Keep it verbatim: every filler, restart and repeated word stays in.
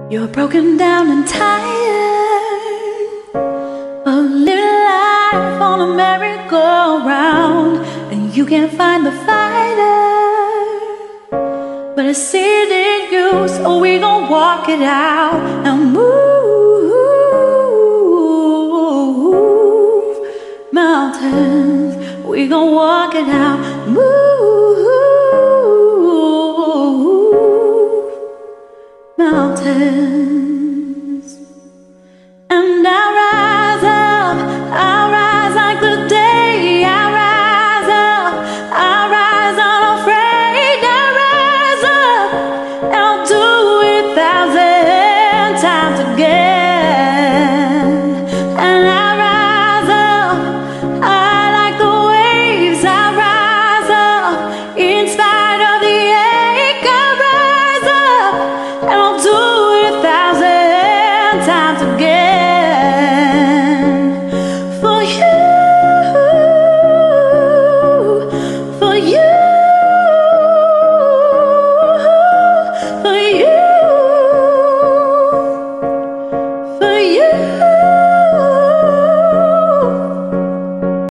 You're broken down and tired of living life on a merry-go-round, and you can't find the fighter, but I see it in you, so we gon' walk it out and move mountains. We gon' walk it out, move mountains. And I rise up, I rise like the day. I rise up, I rise unafraid. I rise up, and I'll do it a thousand times again. And I rise up, I like the waves. I rise up, in spite of the ache. I rise up, and I'll do it a thousand times again.